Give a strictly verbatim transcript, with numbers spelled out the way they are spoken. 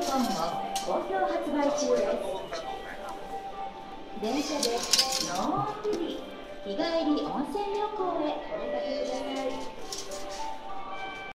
本も好評発売中です。電車でのんびり日帰り温泉旅行へお出かけ